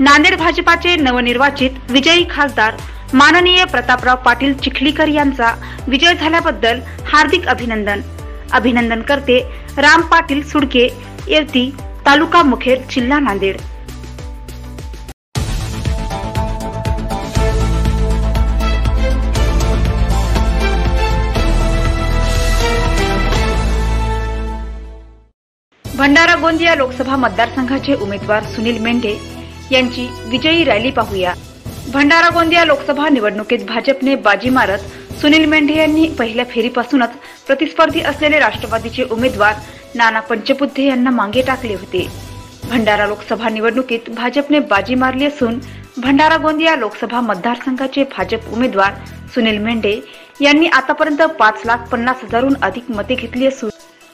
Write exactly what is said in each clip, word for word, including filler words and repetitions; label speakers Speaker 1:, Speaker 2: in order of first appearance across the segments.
Speaker 1: नांदेड भाजपाचे नवनिर्वाचित विजयी खासदार माननीय प्रतापराव पाटील चिखलीकर यांचा विजय झाल्याबद्दल हार्दिक अभिनंदन। अभिनंदन करते राम पाटील सुडके, येवती, तालुका मुखेड, जिल्हा नांदेड। भंडारा गोंदिया लोकसभा मतदारसंघाचे उमेदवार सुनील मेंढे यांची विजयी रॅली पाहूया। भंडारा गोंदिया लोकसभा निवडणुकीत भाजपने बाजी मारत सुनील मेंढे यांनी पहिल्या फेरीपासूनच प्रतिस्पर्धी असलेले राष्ट्रवादीचे उमेदवार नाना पंचबुद्धे यांना मागे टाकले होते। भंडारा लोकसभा निवडणुकीत भाजपने बाजी मारली असून भंडारा गोंदिया लोकसभा मतदारसंघाचे भाजप उमेदवार सुनील मेंढे यांनी आतापर्यंत पाच लाख पन्नास हजारहून अधिक मते घेतली असून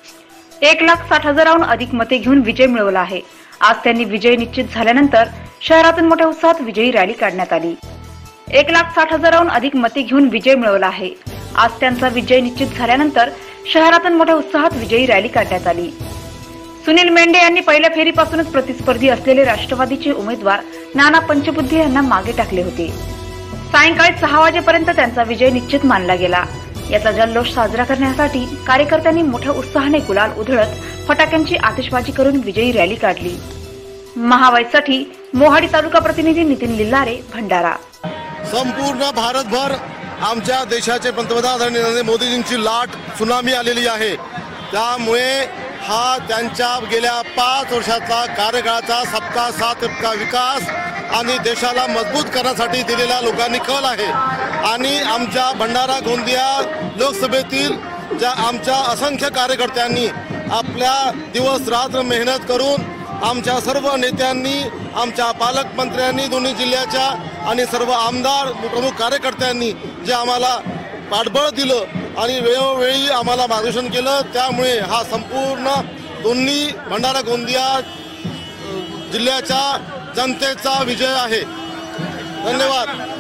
Speaker 1: एक लाख साठ हजाराहून अधिक मते घेऊन विजय मिळवला आहे। आज त्यांनी विजय निश्चित झाल्यानंतर शहरातून मोठ्या उत्साहात विजयी रॅली काढण्यात आली। एक लाख साठ हजाराहून अधिक मते घेऊन विजय मिळवला आहे। आज त्यांचा विजय निश्चित झाल्यानंतर शहरातून मोठ्या उत्साहात विजयी रॅली काढण्यात आली। सुनील मेंढे यांनी पहिल्या फेरीपासूनच प्रतिस्पर्धी असलेले राष्ट्रवादीचे उमेदवार नाना पंचबुद्धे यांना मागे टाकले होते। सायंकाळी सहा वाजेपर्यंत त्यांचा विजय निश्चित मानला गेला। याचा जल्लोष साजरा करण्यासाठी कार्यकर्त्यांनी मोठ्या उत्साहाने गुलाल उधळत फटाक्यांची आतिषबाजी करून विजयी रॅली काढली। महावाईसाठी मोहाडी तालुका प्रतिनिधी नितीन लिल्लारे, भंडारा।
Speaker 2: संपूर्ण भारतभर आमच्या देशाचे पंतप्रधान नरेंद्र मोदींची लाट सुनामी आलेली आहे। त्यामुळे हा त्यांच्या गेल्या पाच वर्षाचा कार्यकाळाचा सबका साथ सबका विकास आणि देशाला मजबूत करण्यासाठी दिलेला लोकांनी कल आहे। आणि आमच्या भंडारा गोंदिया लोकसभेतील ज्या आमच्या असंख्य कार्यकर्त्यांनी आपल्या दिवस रात्र मेहनत करून आमच्या सर्व नेत्यांनी, आमच्या पालकमंत्र्यांनी दोन्ही जिल्ह्याच्या आणि सर्व आमदार प्रमुख कार्यकर्त्यांनी जे आम्हाला पाठबळ दिलं आणि वेळोवेळी आम्हाला मार्गदर्शन केलं, त्यामुळे हा संपूर्ण दोन्ही भंडारा गोंदिया जिल्ह्याच्या जनतेचा विजय आहे। धन्यवाद।